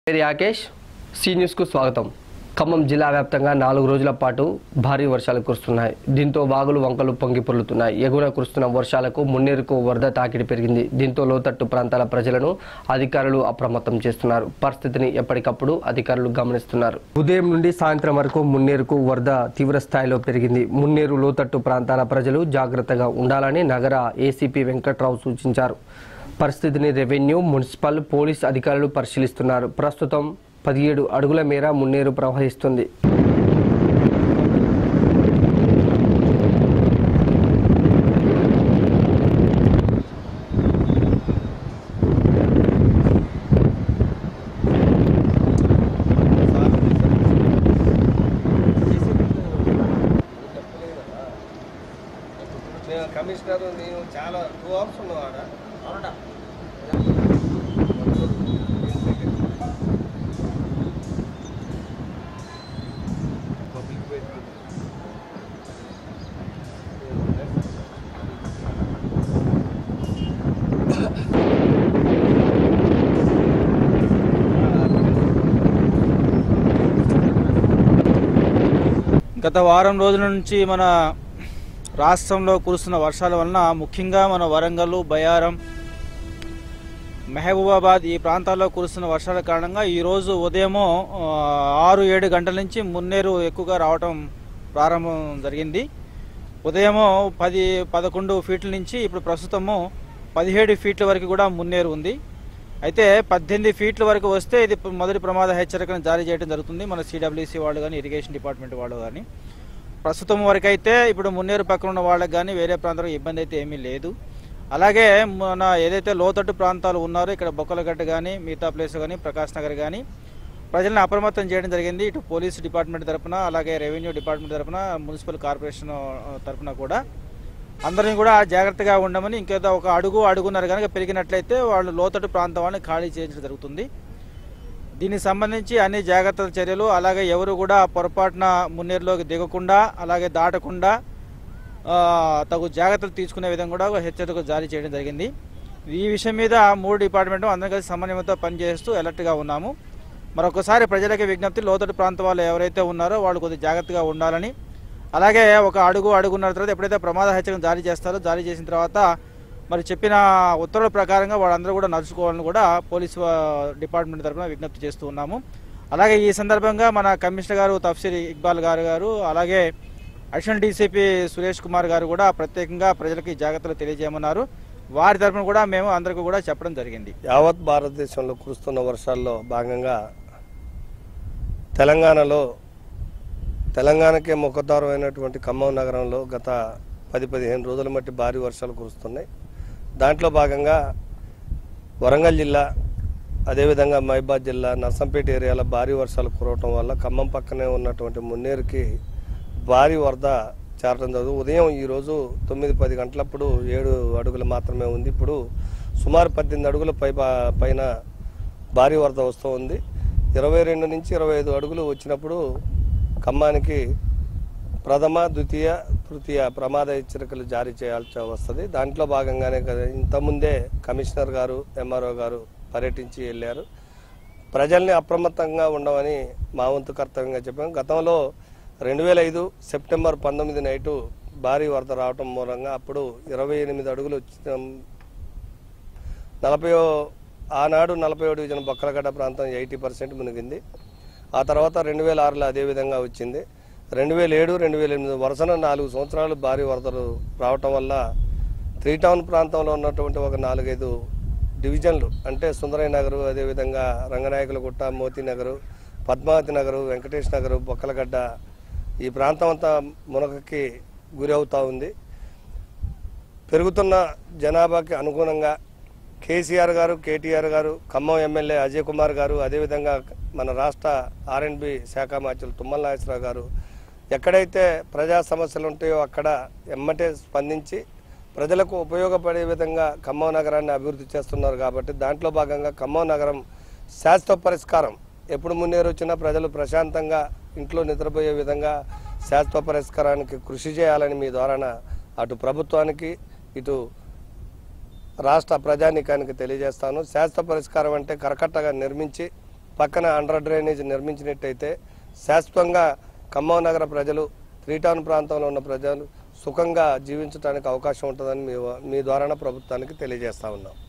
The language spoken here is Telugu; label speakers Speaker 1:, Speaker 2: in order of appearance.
Speaker 1: పేరు యాకేష్, సి న్యూస్కు స్వాగతం. ఖమ్మం జిల్లా వ్యాప్తంగా 4 రోజుల పాటు భారీ వర్షాలు కురుస్తున్నాయి. దీంతో వాగులు వంకలు పొంగి పొర్లుతున్నాయి. ఎగువన కురుస్తున్న వర్షాలకు మున్నేరుకు వరద తాకిడి పెరిగింది. దీంతో లోతట్టు ప్రాంతాల ప్రజలను అధికారులు అప్రమత్తం చేస్తున్నారు. పరిస్థితిని ఎప్పటికప్పుడు అధికారులు గమనిస్తున్నారు. ఉదయం నుండి సాయంత్రం వరకు మున్నేరుకు వరద తీవ్ర స్థాయిలో పెరిగింది. మున్నేరు లోతట్టు ప్రాంతాల ప్రజలు జాగ్రత్తగా ఉండాలని నగర ఏసీపీ వెంకట్రావు సూచించారు. పరిస్థితిని రెవెన్యూ, మున్సిపల్, పోలీస్ అధికారులు పరిశీలిస్తున్నారు. ప్రస్తుతం 17 అడుగుల మేర మున్నేరు ప్రవహిస్తుంది.
Speaker 2: కమిషనర్ నేను చాలా 2 అవర్స్ ఉన్నావాడా
Speaker 3: గత వారం రోజుల నుంచి మన రాష్ట్రంలో కురుస్తున్న వర్షాల వలన ముఖ్యంగా మన వరంగల్, బయారం, మహబూబాబాద్ ఈ ప్రాంతాల్లో కురుస్తున్న వర్షాల కారణంగా ఈరోజు ఉదయము 6-7 గంటల నుంచి మున్నేరు ఎక్కువగా రావటం ప్రారంభం జరిగింది. ఉదయము 10-11 ఫీట్ల నుంచి ఇప్పుడు ప్రస్తుతము 17 ఫీట్ల వరకు కూడా మున్నేరు ఉంది. అయితే 18 ఫీట్ల వరకు వస్తే ఇది మొదటి ప్రమాద హెచ్చరికను జారీ చేయడం జరుగుతుంది. మన సిడబ్ల్యూసీ వాళ్ళు కానీ, ఇరిగేషన్ డిపార్ట్మెంట్ వాళ్ళు కానీ. ప్రస్తుతం వరకు అయితే ఇప్పుడు మున్నేరు పక్కన ఉన్న వాళ్ళకి కానీ వేరే ప్రాంతాలకు ఇబ్బంది అయితే ఏమీ లేదు. అలాగే మన ఏదైతే లోతట్టు ప్రాంతాలు ఉన్నారో ఇక్కడ బొక్కలగడ్డ కానీ, మిగతా ప్లేస్ కానీ, ప్రకాష్ నగర్ కానీ ప్రజలను అప్రమత్తం చేయడం జరిగింది. ఇటు పోలీస్ డిపార్ట్మెంట్ తరఫున, అలాగే రెవెన్యూ డిపార్ట్మెంట్ తరఫున, మున్సిపల్ కార్పొరేషన్ తరఫున కూడా అందరినీ కూడా జాగ్రత్తగా ఉండమని, ఇంకేదో ఒక అడుగున్నర కనుక పెరిగినట్లయితే వాళ్ళు లోతట్టు ప్రాంతం వాళ్ళని ఖాళీ చేయించడం జరుగుతుంది. దీనికి సంబంధించి అన్ని జాగ్రత్తల చర్యలు, అలాగే ఎవరు కూడా పొరపాటున మున్నేరులోకి దిగకుండా, అలాగే దాటకుండా తగు జాగ్రత్తలు తీసుకునే విధంగా కూడా హెచ్చరికలు జారీ చేయడం జరిగింది. ఈ విషయం మీద 3 డిపార్ట్మెంట్ అందరం కలిసి సమన్వయంతో పనిచేస్తూ అలర్ట్గా ఉన్నాము. మరొకసారి ప్రజలకి విజ్ఞప్తి, లోతట్టు ప్రాంతం వాళ్ళు ఎవరైతే ఉన్నారో వాళ్ళు కొద్దిగా జాగ్రత్తగా ఉండాలని, అలాగే ఒక అడుగున్నర తర్వాత ఎప్పుడైతే ప్రమాద హెచ్చరికను జారీ చేస్తారో, జారీ చేసిన తర్వాత మరి చెప్పిన ఉత్తర్వుల ప్రకారంగా వాళ్ళందరూ కూడా నడుచుకోవాలని కూడా పోలీసు డిపార్ట్మెంట్ తరఫున విజ్ఞప్తి చేస్తూ ఉన్నాము. అలాగే ఈ సందర్భంగా మన కమిషనర్ గారు తఫ్సీర్ ఇక్బాల్ గారు అలాగే అడిషనల్ డీసీపీ సురేష్ కుమార్ గారు కూడా ప్రత్యేకంగా ప్రజలకి జాగ్రత్తలు తెలియజేయమన్నారు. వారి తరఫున కూడా మేము అందరికీ కూడా చెప్పడం జరిగింది.
Speaker 2: యావత్ భారతదేశంలో కురుస్తున్న వర్షాల్లో భాగంగా తెలంగాణకే ముఖద్వారమైనటువంటి ఖమ్మం నగరంలో గత 10-15 రోజుల మట్టి భారీ వర్షాలు కురుస్తున్నాయి. దాంట్లో భాగంగా వరంగల్ జిల్లా, అదేవిధంగా మహబూబాబాద్ జిల్లా, నర్సంపేట ఏరియాలో భారీ వర్షాలు కురవటం వల్ల ఖమ్మం పక్కనే ఉన్నటువంటి మున్నేరుకి భారీ వరద చేరడం జరుగుతుంది. ఉదయం ఈరోజు 9-10 గంటలప్పుడు 7 అడుగులు మాత్రమే ఉంది. ఇప్పుడు సుమారు 18 అడుగుల పైన భారీ వరద వస్తూ ఉంది. 22 నుంచి 25 అడుగులు వచ్చినప్పుడు ఖమ్మానికి ప్రథమ, ద్వితీయ, తృతీయ ప్రమాద హెచ్చరికలు జారీ చేయాల్సి వస్తుంది. దాంట్లో భాగంగానే ఇంతకుముందే కమిషనర్ గారు, ఎంఆర్ఓ గారు పర్యటించి వెళ్ళారు. ప్రజల్ని అప్రమత్తంగా ఉండమని మా వంతు కర్తవ్యంగా చెప్పాము. గతంలో 2005 సెప్టెంబర్ 19 నైటు భారీ వరద రావటం మూలంగా అప్పుడు 28 అడుగులు వచ్చిన ఆనాడు 40వ డివిజన్ బొక్కలగడ్డ ప్రాంతం 80% మునిగింది. ఆ తర్వాత 2006లో అదేవిధంగా వచ్చింది. 2007, 2008 వరుసన 4 సంవత్సరాలు భారీ వరదలు రావటం వల్ల 3 టౌన్ ప్రాంతంలో ఉన్నటువంటి ఒక 4-5 డివిజన్లు అంటే సుందరయ్య నగరు, అదేవిధంగా రంగనాయకులగుట్ట, మోతీ నగరు, పద్మావతి నగరు, వెంకటేష్ నగరు, బొక్కలగడ్డ ఈ ప్రాంతం అంతా మునకకి గురి అవుతూ ఉంది. పెరుగుతున్న జనాభాకి అనుగుణంగా కేసీఆర్ గారు, కేటీఆర్ గారు, ఖమ్మం ఎమ్మెల్యే అజయ్ కుమార్ గారు, అదేవిధంగా మన రాష్ట్ర ఆర్ఎండ్బి శాఖ మంత్రులు తుమ్మల నాగేశ్వరరావు గారు ఎక్కడైతే ప్రజా సమస్యలు ఉంటాయో అక్కడ ఎమ్మటే స్పందించి ప్రజలకు ఉపయోగపడే విధంగా ఖమ్మం నగరాన్ని అభివృద్ధి చేస్తున్నారు. కాబట్టి దాంట్లో భాగంగా ఖమ్మం నగరం శాశ్వత పరిష్కారం ఎప్పుడు మున్నేరు వచ్చినా ప్రజలు ప్రశాంతంగా ఇంట్లో నిద్రపోయే విధంగా శాశ్వత పరిష్కారానికి కృషి చేయాలని మీ ద్వారా అటు ప్రభుత్వానికి ఇటు రాష్ట్ర ప్రజానీకానికి తెలియజేస్తాను. శాశ్వత పరిష్కారం అంటే కరకట్టగా నిర్మించి పక్కన అండర్ డ్రైనేజ్ నిర్మించినట్టయితే శాశ్వతంగా ఖమ్మం నగర ప్రజలు, 3 టౌన్ ప్రాంతంలో ఉన్న ప్రజలు సుఖంగా జీవించడానికి అవకాశం ఉంటుందని మీ ద్వారా ప్రభుత్వానికి తెలియజేస్తా ఉన్నాం.